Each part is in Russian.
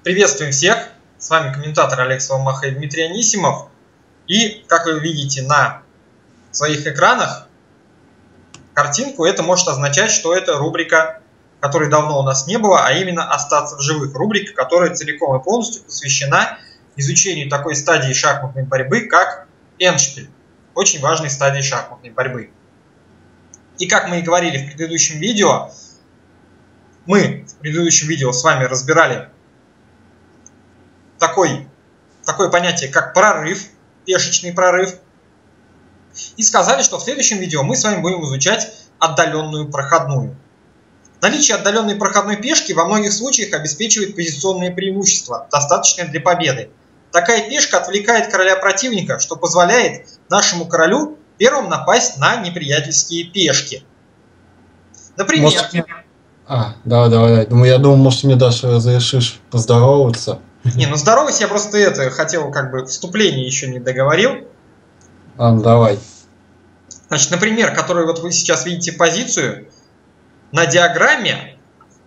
Приветствуем всех! С вами комментатор Олег Соломаха и Дмитрий Анисимов. И, как вы видите на своих экранах, картинку, это может означать, что это рубрика, которой давно у нас не было, а именно «Остаться в живых». Рубрика, которая целиком и полностью посвящена изучению такой стадии шахматной борьбы, как эндшпиль. Очень важной стадии шахматной борьбы. И как мы и говорили в предыдущем видео, мы в предыдущем видео с вами разбирали такое понятие, как прорыв, пешечный прорыв. И сказали, что в следующем видео мы с вами будем изучать отдаленную проходную. Наличие отдаленной проходной пешки во многих случаях обеспечивает позиционные преимущества, достаточные для победы. Такая пешка отвлекает короля противника, что позволяет нашему королю первым напасть на неприятельские пешки. Например... Я думал, может, мне даже разрешишь поздороваться. Не, ну здоровайся, я просто хотел вступление еще не договорил. Давай. Значит, например, который вот вы сейчас видите позицию, на диаграмме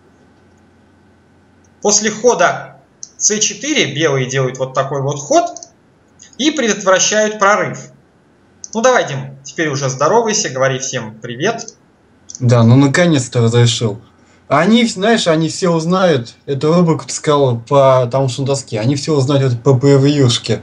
после хода c4 белые делают вот такой вот ход и предотвращают прорыв. Ну давай, Дим, теперь уже здоровайся, говори всем привет. Да, ну наконец-то разрешил. Они, знаешь, они все узнают, эту рубрику ты сказал по тому, что на доске, они все узнают это по превьюшке.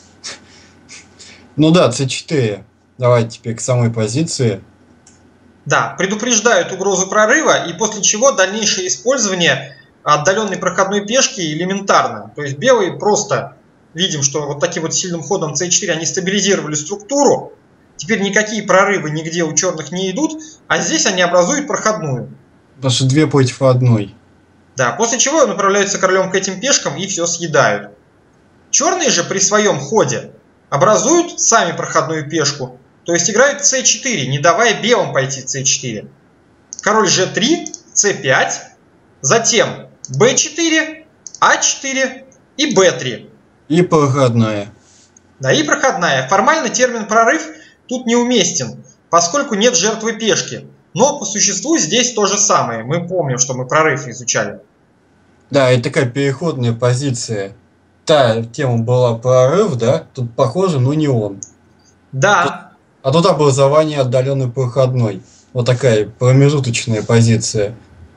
Ну да, c4. Давай теперь к самой позиции. Да, предупреждают угрозу прорыва, и после чего дальнейшее использование отдаленной проходной пешки элементарно. То есть белые просто видим, что вот таким вот сильным ходом c4 они стабилизировали структуру. Теперь никакие прорывы нигде у черных не идут, а здесь они образуют проходную. Потому что 2 против 1. Да, после чего направляются королем к этим пешкам и все съедают. Черные же при своем ходе образуют сами проходную пешку. То есть играют c4, не давая белым пойти c4. Король g3, c5, затем b4, a4 и b3. И проходная. Да, и проходная. Формально термин «прорыв» тут неуместен, поскольку нет жертвы пешки. Но по существу здесь то же самое. Мы помним, что мы прорыв изучали. Да, это такая переходная позиция. Та тема была прорыв, да? Тут похоже, но не он. Да. А тут образование отдаленной проходной. Вот такая промежуточная позиция.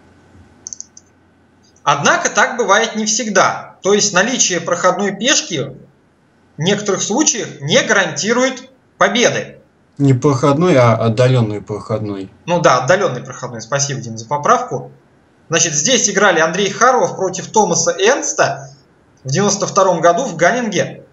Однако так бывает не всегда. То есть наличие проходной пешки в некоторых случаях не гарантирует победы. Не проходной, а отдаленный проходной. Ну да, отдаленный проходной. Спасибо, Дим, за поправку. Значит, здесь играли Андрей Харлов против Томаса Эрнста в 92 году в Ганнинге.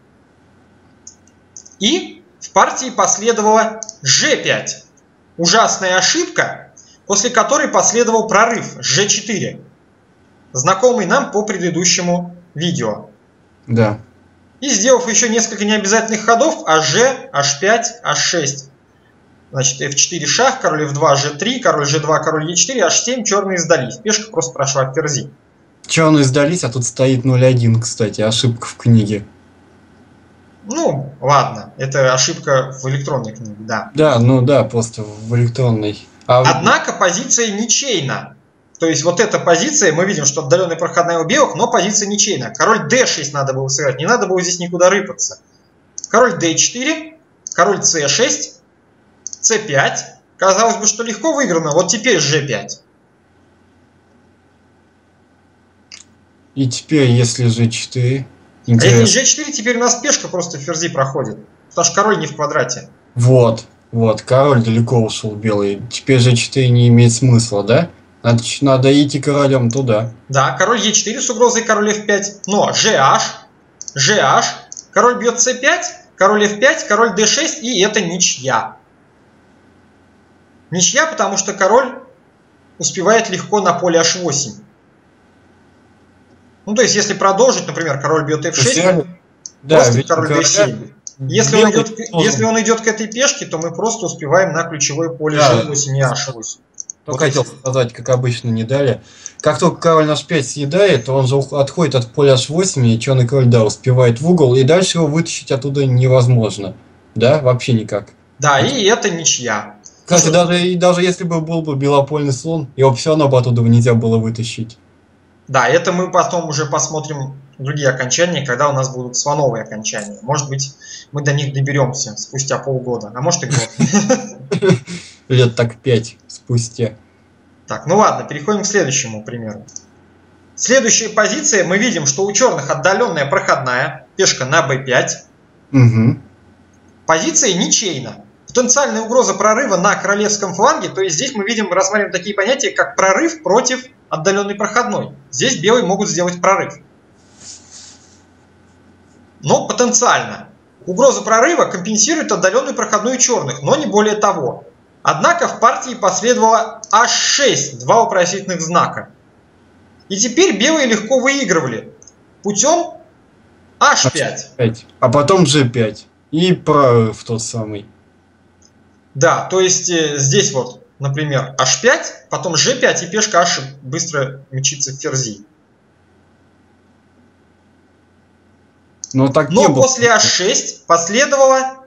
И в партии последовала g5. Ужасная ошибка, после которой последовал прорыв g4. Знакомый нам по предыдущему видео. Да. И сделав еще несколько необязательных ходов, АЖ, H5, H6. Значит, F4 шах, король F2, G3, король G2, король E4, H7, черные сдались. Пешка просто прошла в ферзи. Черные сдались, а тут стоит 0-1, кстати, ошибка в книге. Ну, ладно, это ошибка в электронной книге, да. Да, ну да, просто в электронной. Однако позиция ничейна. То есть вот эта позиция, мы видим, что отдаленная проходная у белых, но позиция ничейна. Король d6 надо было сыграть, не надо было здесь никуда рыпаться. Король d4, король c6, c5. Казалось бы, что легко выиграно, вот теперь g5. И теперь, если g4... А если g4, теперь у нас пешка просто в ферзи проходит. Потому что король не в квадрате. Вот, король далеко ушел белый. Теперь g4 не имеет смысла, да? Надо идти королем туда. Да, король e4 с угрозой король f5. Но gh, король бьет c5, король f5, король d6, и это ничья. Ничья, потому что король успевает легко на поле h8. Ну, то есть, если продолжить, например, король бьет f6, просто король d7. Если он идет к этой пешке, то мы просто успеваем на ключевое поле g8 и h8. Только хотел сказать, как обычно не дали. Как только король наш 5 съедает, он же отходит от поля h8, и черный король, да, успевает в угол, и дальше его вытащить оттуда невозможно. Да, вообще никак. Да, и это ничья. Кстати, даже если бы был бы белопольный слон, его все равно бы оттуда нельзя было вытащить. Да, это мы потом уже посмотрим другие окончания, когда у нас будут слоновые окончания. Может быть, мы до них доберемся спустя полгода, а может и год. Лет так 5 спустя. Так, ну ладно, переходим к следующему примеру. Следующая позиция, мы видим, что у черных отдаленная проходная, пешка на b5. Угу. Позиция ничейна. Потенциальная угроза прорыва на королевском фланге, то есть здесь мы видим, рассматриваем такие понятия, как прорыв против отдаленной проходной. Здесь белые могут сделать прорыв. Но потенциально. Угроза прорыва компенсирует отдаленную проходную черных, но не более того. Однако в партии последовало h6, два вопросительных знака. И теперь белые легко выигрывали путем h5. А потом g5. И прорыв тот самый. Да, то есть здесь вот, например, h5, потом g5 и пешка h быстро мчится в ферзи. Но после h6 последовало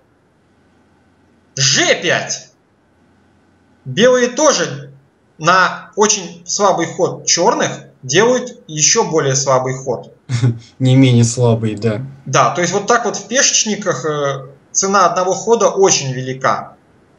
g5. Белые тоже на очень слабый ход черных делают еще более слабый ход. Не менее слабый, да. Да, то есть вот так вот в пешечниках цена одного хода очень велика.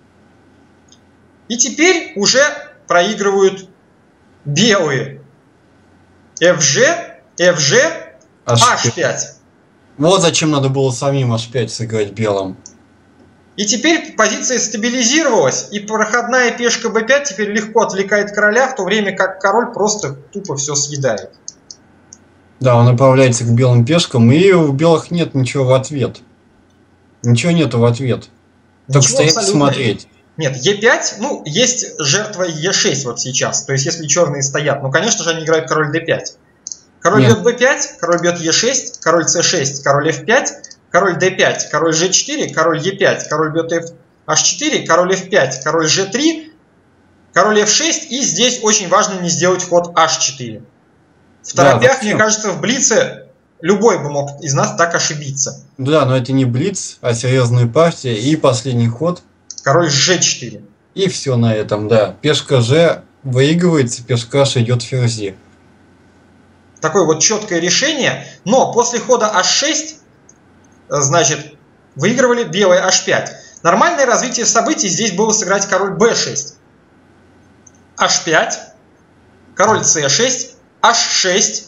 И теперь уже проигрывают белые. FG, H5. Вот зачем надо было самим H5 сыграть белым. И теперь позиция стабилизировалась, и проходная пешка b5 теперь легко отвлекает короля, в то время как король просто тупо все съедает. Да, он направляется к белым пешкам, и у белых нет ничего в ответ. Ничего нету в ответ. Только стоять смотреть. Нет, e5, ну, есть жертва e6 вот сейчас. То есть, если черные стоят, ну, конечно же, они играют король d5. Король бьет b5, король бьет e6, король c6, король f5, король d5, король g4, король e5, король бьет h4, король f5, король g3, король f6. И здесь очень важно не сделать ход h4. В торопях, мне кажется, в блице любой бы мог из нас так ошибиться. Да, но это не блиц, а серьезная партия. И последний ход. Король g4. И все на этом, да. Пешка g выигрывается, пешка h идет в ферзи. Такое вот четкое решение. Но после хода h6, значит, выигрывали белые h5. Нормальное развитие событий здесь было сыграть король b6. h5, король c6, h6.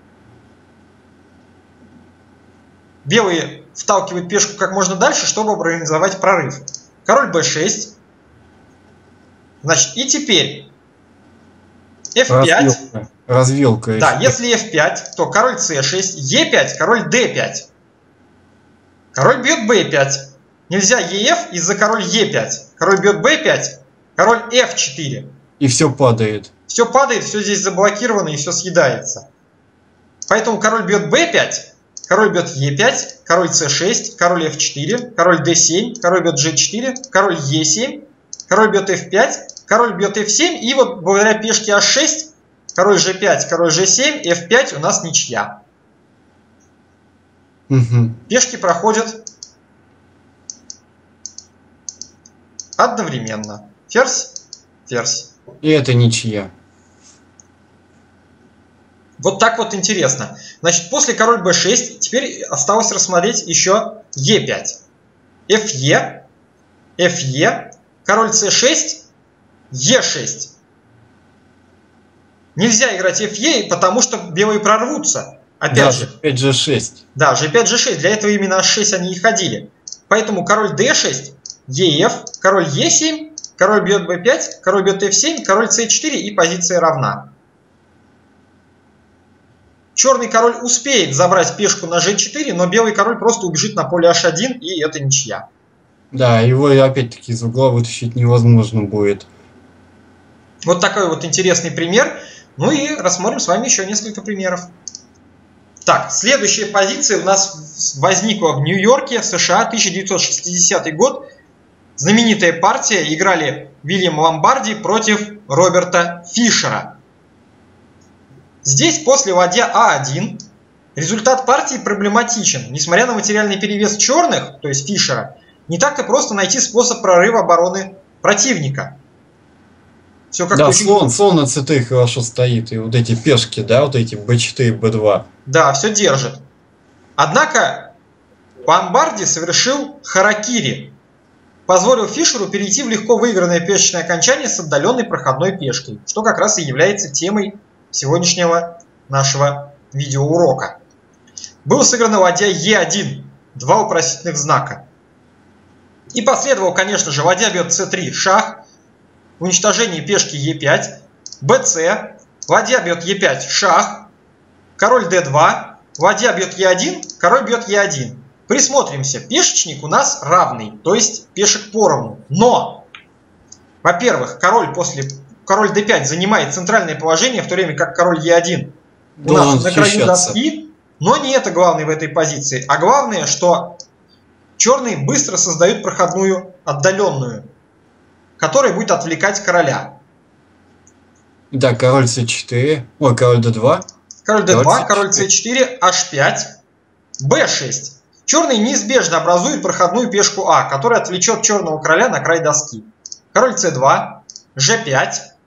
Белые вталкивают пешку как можно дальше, чтобы организовать прорыв. Король b6. Значит, и теперь f5. Развилка. Да, если f5, то король c6, e5, король d5. Король бьет b5. Нельзя ef из-за король e5. Король бьет b5, король f4. И все падает. Все падает, все здесь заблокировано и все съедается. Поэтому король бьет b5, король бьет e5, король c6, король f4, король d7, король бьет g4, король e7, король бьет f5, король бьет f7. И вот благодаря пешке h6, король g5, король g7, f5 у нас ничья. Пешки проходят одновременно. Ферзь, ферзь. И это ничья. Вот так вот интересно. Значит, после король b6 теперь осталось рассмотреть еще e5. fe, fe, король c6, e6. Нельзя играть fe, потому что белые прорвутся. Опять же. G5, G6. Да, G5, G6. Для этого именно H6 они и ходили. Поэтому король D6, EF, король E7, король бьет B5, король бьет F7, король C4 и позиция равна. Черный король успеет забрать пешку на G4, но белый король просто убежит на поле H1, и это ничья. Да, его опять-таки из угла вытащить невозможно будет. Вот такой вот интересный пример. Ну и рассмотрим с вами еще несколько примеров. Так, следующая позиция у нас возникла в Нью-Йорке, США, 1960 год. Знаменитая партия, играли Вильям Ломбарди против Роберта Фишера. Здесь после ладья А1 результат партии проблематичен. Несмотря на материальный перевес черных, то есть Фишера, не так-то просто найти способ прорыва обороны противника. Все как-то очень... слон на c3 хорошо стоит, и вот эти пешки, да, вот эти b4, b2. Да, все держит. Однако Бомбарди совершил харакири. Позволил Фишеру перейти в легко выигранное пешечное окончание с отдаленной проходной пешкой, что как раз и является темой сегодняшнего нашего видеоурока. Был сыгран ладья Е1, два вопросительных знака. И последовал, конечно же, ладья бьет С3, шах, уничтожение пешки Е5, БЦ, ладья бьет Е5, шах, король Д2, ладья бьет Е1, король бьет Е1. Присмотримся, пешечник у нас равный, то есть пешек поровну. Но, во-первых, король d5 занимает центральное положение, в то время как король Е1 у нас на краю доски. Но не это главное в этой позиции. А главное, что черные быстро создают проходную отдаленную, которая будет отвлекать короля. Да, король С4, ой, король Д2. Король Д2, король С4, H5, Б6. Черные неизбежно образуют проходную пешку А, которая отвлечет черного короля на край доски. Король С2, Ж5,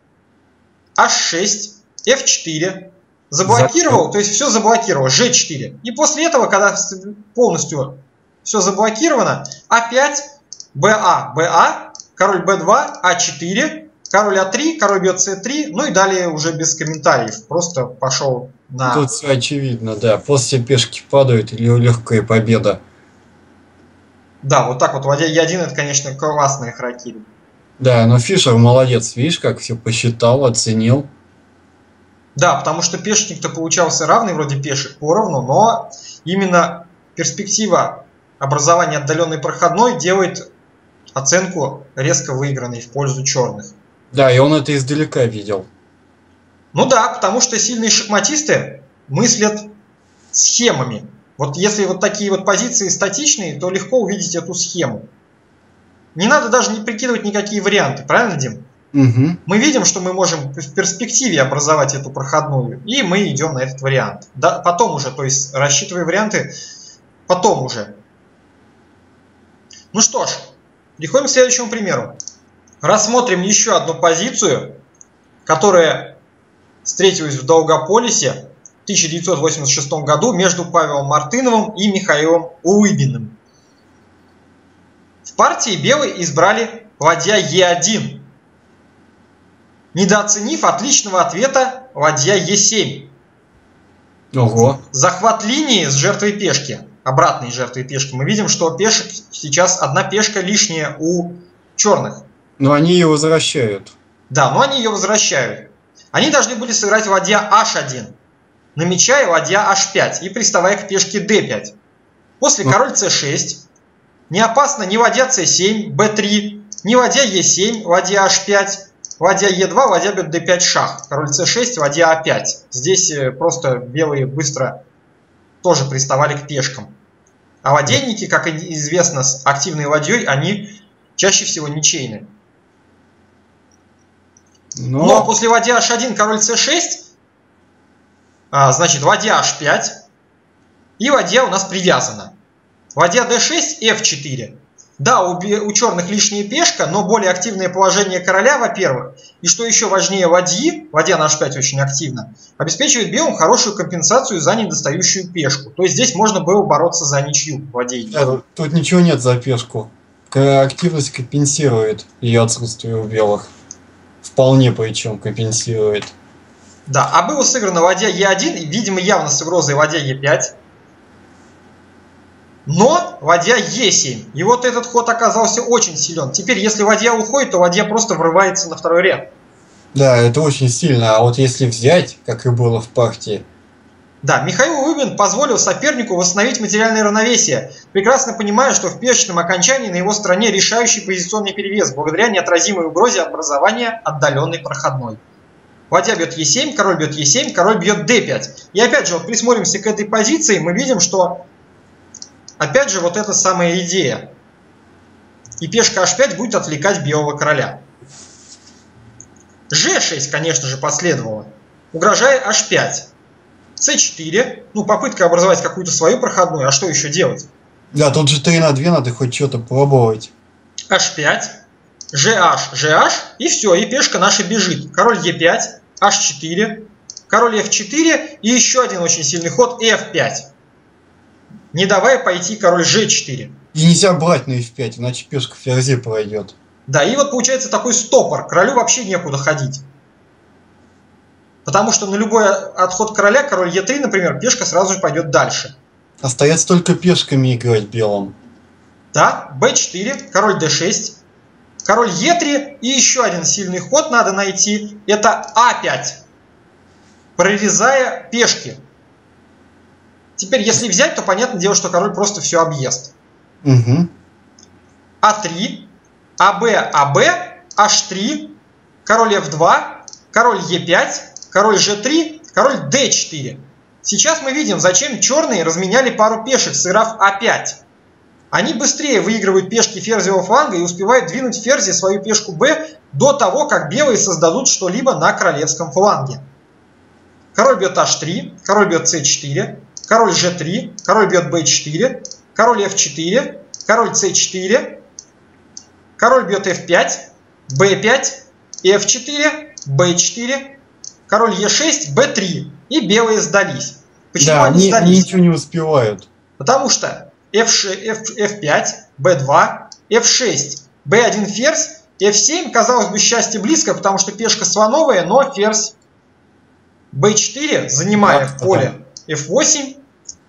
H6, F4. Заблокировал, то есть все заблокировал, Ж4. И после этого, когда полностью все заблокировано, А5, БА, БА, король Б2, А4, король А3, король бьет С3, ну и далее уже без комментариев. Просто пошел на... Тут все очевидно, да. После пешки падают или легкая победа. Да, вот так вот. Ладья Е1 это, конечно, классная харакири. Да, но Фишер молодец, видишь, как все посчитал, оценил. Да, потому что пешечник-то получался равный, вроде пешек поровну, но именно перспектива образования отдаленной проходной делает оценку резко выигранной в пользу черных. Да, и он это издалека видел. Ну да, потому что сильные шахматисты мыслят схемами. Вот если вот такие вот позиции статичные, то легко увидеть эту схему. Не надо даже не прикидывать никакие варианты, правильно, Дим? Угу. Мы видим, что мы можем в перспективе образовать эту проходную, и мы идем на этот вариант. Да, потом уже, то есть рассчитывая варианты, потом уже. Ну что ж, переходим к следующему примеру. Рассмотрим еще одну позицию, которая встретилась в Долгополисе в 1986 году между Павелом Мартыновым и Михаилом Улыбиным. В партии белые избрали ладья Е1, недооценив отличного ответа ладья Е7. Ого. Захват линии с жертвой пешки, обратной жертвой пешки. Мы видим, что пешек сейчас одна пешка лишняя у черных. Но они ее возвращают. Да, но они ее возвращают. Они должны были сыграть ладья H1, намечая ладья H5 и приставая к пешке D5. После король C6. Не опасно ни ладья C7, B3, ни ладья E7, ладья H5, ладья E2, ладья бьет D5 шах. Король C6, ладья A5. Здесь просто белые быстро тоже приставали к пешкам. А ладейники, как известно, с активной ладьей, они чаще всего ничейны. Но после ладья H1, король C6, значит, ладья H5, и ладья у нас привязана. Ладья D6, F4. Да, у черных лишняя пешка, но более активное положение короля, во-первых, и что еще важнее, ладьи, ладья на H5 очень активно, обеспечивает белым хорошую компенсацию за недостающую пешку. То есть здесь можно было бороться за ничью ладей. Да, тут ничего нет за пешку. Активность компенсирует ее отсутствие у белых. Вполне причем компенсирует. Да, а было сыграно ладья Е1, видимо, явно с угрозой ладья Е5. Но ладья Е7. И вот этот ход оказался очень силен. Теперь, если ладья уходит, то ладья просто врывается на второй ряд. Да, это очень сильно. А вот если взять, как и было в партии... Да, Михаил Улыбин позволил сопернику восстановить материальное равновесие, прекрасно понимая, что в пешечном окончании на его стороне решающий позиционный перевес, благодаря неотразимой угрозе образования отдаленной проходной. Ладья бьет Е7, король бьет Е7, король бьет Д5. И опять же, вот присмотримся к этой позиции, мы видим, что опять же вот эта самая идея. И пешка H5 будет отвлекать белого короля. G6, конечно же, последовало, угрожая H5. C4, ну попытка образовать какую-то свою проходную, а что еще делать? Да, тут же 3 на 2 надо хоть что-то пробовать. H5, GH, GH, и все, и пешка наша бежит. Король E5, H4, король f4 и еще один очень сильный ход f5. Не давая пойти король g4. И нельзя брать на f5, иначе пешка в ферзе пройдет. Да, и вот получается такой стопор. Королю вообще некуда ходить. Потому что на любой отход короля, король e3, например, пешка сразу же пойдет дальше. Остается только пешками играть белым. Да, b4, король d6, король e3 и еще один сильный ход надо найти. Это a5, прорезая пешки. Теперь, если взять, то понятное дело, что король просто все объест. Угу. А3, АБ, АБ, H3, король F2, король Е5, король G3, король D4. Сейчас мы видим, зачем черные разменяли пару пешек, сыграв А5. Они быстрее выигрывают пешки ферзевого фланга и успевают двинуть ферзи свою пешку Б до того, как белые создадут что-либо на королевском фланге. Король бьет H3, король бьет C4, король G3, король бьет B4, король F4, король C4, король бьет F5, B5, F4, B4, король E6, B3. И белые сдались. Почему да, они сдались? Они ничего не успевают. Потому что F5, B2, F6, B1 ферзь, F7, казалось бы, счастье близко, потому что пешка слоновая, но ферзь B4, занимая в поле F8,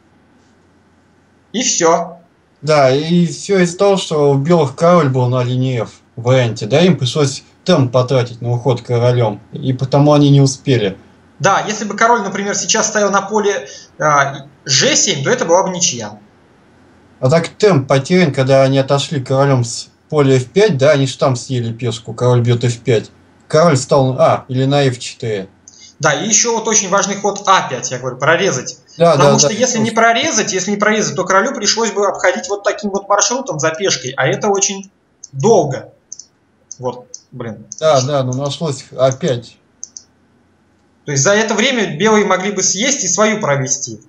и все. Да, и все из-за того, что у белых король был на линии F в варианте, да, им пришлось темп потратить на уход королем, и потому они не успели. Да, если бы король, например, сейчас стоял на поле G7, то это была бы ничья. А так темп потерян, когда они отошли королем с поля F5, да, они же там съели пешку, король бьет F5. Король стал или на F4. Да, и еще вот очень важный ход А5, я говорю, прорезать. Да, Потому что если не прорезать, то королю пришлось бы обходить вот таким вот маршрутом за пешкой, а это очень долго. Вот, блин. Да, но нашлось опять. То есть за это время белые могли бы съесть и свою провести.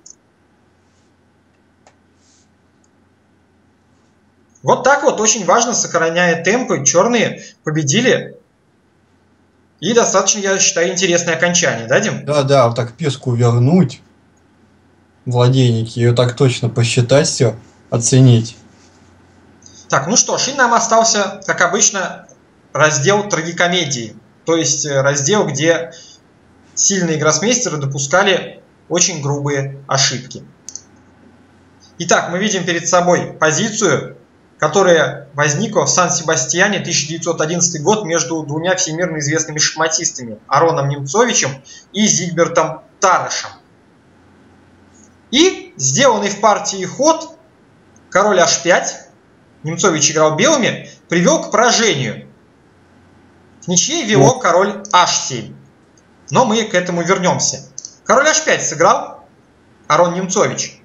Вот так вот, очень важно, сохраняя темпы, черные победили. И достаточно, я считаю, интересное окончание, да, Дим? Да, вот так пешку вернуть, владельники, ее так точно посчитать все, оценить. Так, ну что ж, и нам остался, как обычно, раздел трагикомедии. То есть раздел, где сильные гроссмейстеры допускали очень грубые ошибки. Итак, мы видим перед собой позицию, которая возникла в Сан-Себастьяне, 1911 год, между двумя всемирно известными шахматистами Ароном Немцовичем и Зигбертом Тарашем. И сделанный в партии ход король H5, Немцович играл белыми, привел к поражению. В ничьей вело король H7. Но мы к этому вернемся. Король H5 сыграл Арон Немцович.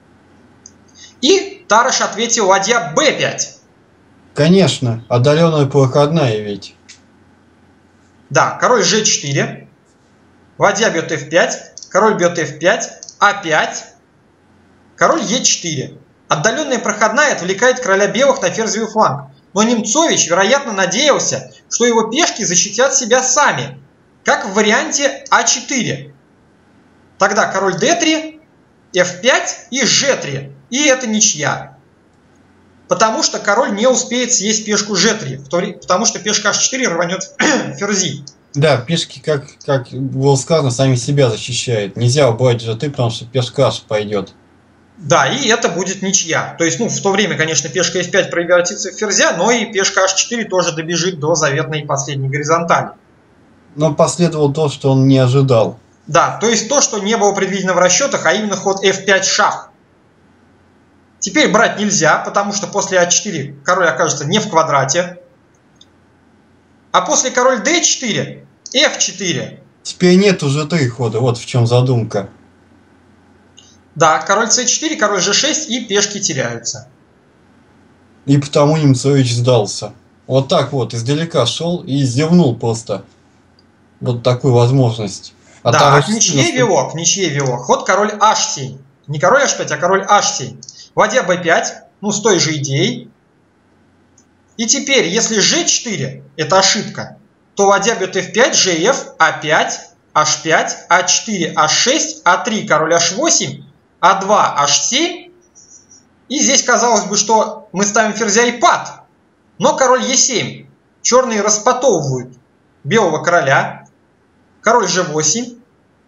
И Тараш ответил ладья b5. Конечно, отдаленная проходная ведь. Да, король g4. Ладья бьет f5. Король бьет f5. a5. Король e4. Отдаленная проходная отвлекает короля белых на ферзевый фланг. Но Немцович, вероятно, надеялся, что его пешки защитят себя сами, как в варианте а4. Тогда король d3, f5 и g3. И это ничья. Потому что король не успеет съесть пешку g3, потому что пешка h4 рванет ферзи. Да, пешки, как было сказано, сами себя защищают. Нельзя убрать g3, потому что пешка h пойдет. Да, и это будет ничья. То есть, в то время, конечно, пешка f5 превратится в ферзя, но и пешка h4 тоже добежит до заветной последней горизонтали. Но последовало то, что он не ожидал. Да, то есть то, что не было предвидено в расчетах, а именно ход f5 шах. Теперь брать нельзя, потому что после а4 король окажется не в квадрате. А после король d4, f4. Теперь нет уже 3 хода, вот в чем задумка. Да, король c4, король g6 и пешки теряются. И потому Немцович сдался. Вот так вот, издалека шел и зевнул просто. Вот такую возможность. Да, к ничьей вело. Ход король h7. Не король h5, а король h7. Ладья b5, с той же идеей. И теперь, если g4 это ошибка, то ладья бьет f5, gf, a5, h5, а4, h6, а3, король h8, а2, h7. И здесь казалось бы, что мы ставим ферзя и пад. Но король e7. Черные распотовывают белого короля. Король g8.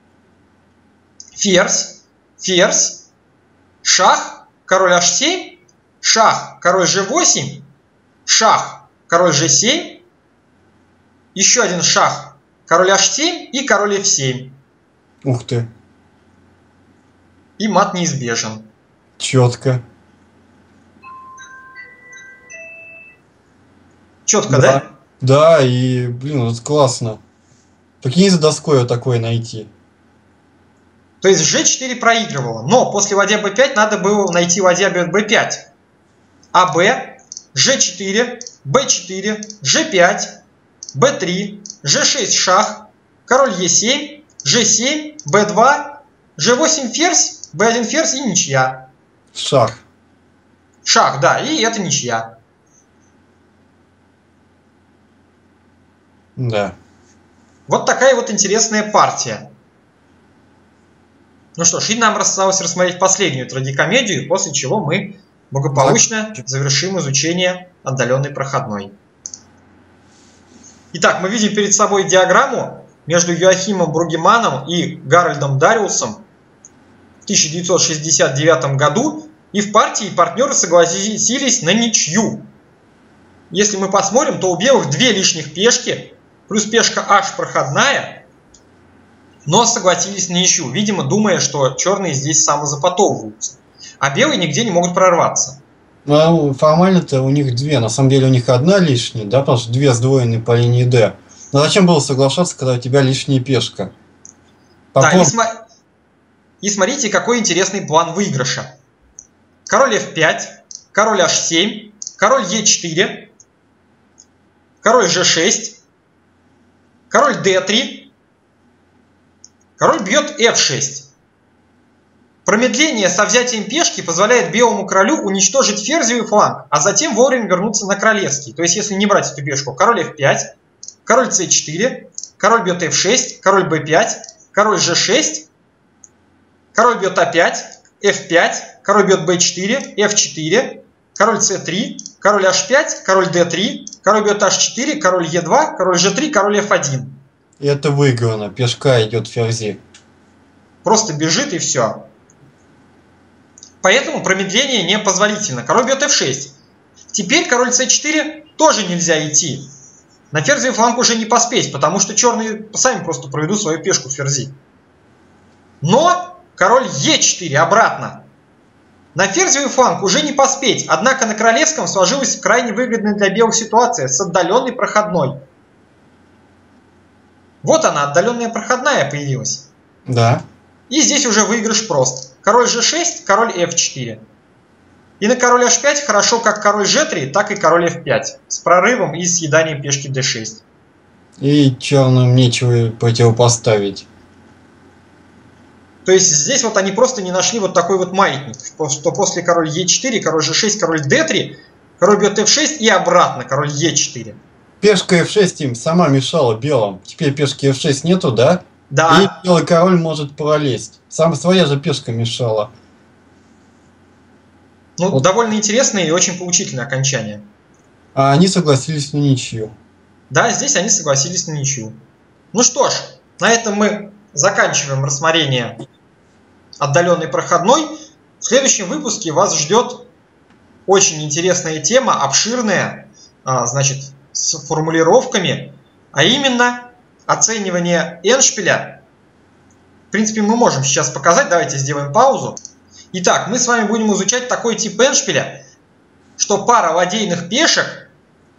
Ферзь, ферзь, шах, король h7, шах, король g8, шах, король g7, еще один шах, король h7 и король f7. Ух ты. И мат неизбежен. Четко. Четко, да? Да, и, блин, это классно. Прикинь, за доской вот такое найти. То есть g4 проигрывало, но после ладья b5 надо было найти ладья b5. АБ, g4, b4, g5, b3, g6 шах, король e7, g7, b2, g8 ферзь, b1 ферзь и ничья. Шах. Шах, да, и это ничья. Да. Вот такая вот интересная партия. Ну что ж, и нам осталось рассмотреть последнюю трагикомедию, после чего мы благополучно завершим изучение отдаленной проходной. Итак, мы видим перед собой диаграмму между Йоахимом Бруггеманном и Гарольдом Дариусом в 1969 году, и в партии партнеры согласились на ничью. Если мы посмотрим, то у белых две лишних пешки, плюс пешка H проходная, но согласились на ничью, видимо, думая, что черные здесь самозапотовываются, а белые нигде не могут прорваться. Ну, формально-то у них две, на самом деле у них одна лишняя, да, потому что две сдвоенные по линии D. Но зачем было соглашаться, когда у тебя лишняя пешка? Да, и смотрите, какой интересный план выигрыша. Король F5, король H7, король E4, король G6, король D3, король бьет F6. Промедление со взятием пешки позволяет белому королю уничтожить ферзевый фланг, а затем вовремя вернуться на королевский. То есть, если не брать эту пешку, король F5, король C4, король бьет F6, король B5, король G6, король бьет A5, F5, король бьет B4, F4, король C3, король H5, король D3, король бьет H4, король E2, король G3, король F1. И это выиграно, пешка идет ферзи. Просто бежит и все. Поэтому промедление непозволительно. Король бьет F6. Теперь король C4 тоже нельзя идти. На ферзевый фланг уже не поспеть, потому что черные сами просто проведут свою пешку в ферзи. Но король E4 обратно. На ферзевый фланг уже не поспеть, однако на королевском сложилась крайне выгодная для белых ситуация с отдаленной проходной. Вот она, отдаленная проходная появилась. Да. И здесь уже выигрыш прост. Король G6, король F4. И на король H5 хорошо как король G3, так и король F5. С прорывом и съеданием пешки D6. И черным нечего противопоставить. То есть здесь вот они просто не нашли вот такой вот маятник, что после король E4, король G6, король D3, король бьет F6 и обратно король E4. Пешка F6 им сама мешала белым. Теперь пешки F6 нету, да? Да. И белый король может пролезть. Сам своя же пешка мешала. Ну, вот. Довольно интересное и очень поучительное окончание. А они согласились на ничью. Да, здесь они согласились на ничью. Ну что ж, на этом мы заканчиваем рассмотрение отдаленной проходной. В следующем выпуске вас ждет очень интересная тема, обширная, значит, с формулировками, а именно оценивание эндшпиля. В принципе, мы можем сейчас показать, давайте сделаем паузу. Итак, мы с вами будем изучать такой тип эндшпиля, что пара ладейных пешек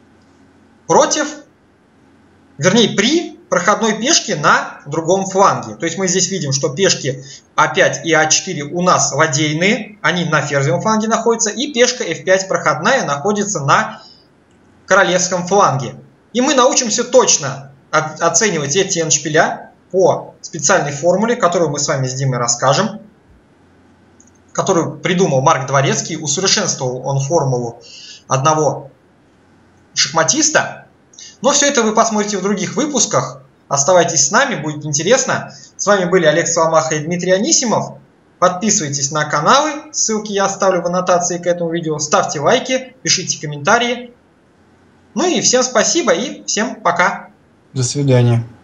при проходной пешке на другом фланге. То есть мы здесь видим, что пешки А5 и А4 у нас ладейные, они на ферзевом фланге находятся, и пешка F5 проходная находится на королевском фланге. И мы научимся точно оценивать эти эндшпиля по специальной формуле, которую мы с вами с Димой расскажем, которую придумал Марк Дворецкий, усовершенствовал он формулу одного шахматиста. Но все это вы посмотрите в других выпусках. Оставайтесь с нами, будет интересно. С вами были Олег Соломаха и Дмитрий Анисимов. Подписывайтесь на каналы, ссылки я оставлю в аннотации к этому видео. Ставьте лайки, пишите комментарии. Ну и всем спасибо и всем пока. До свидания.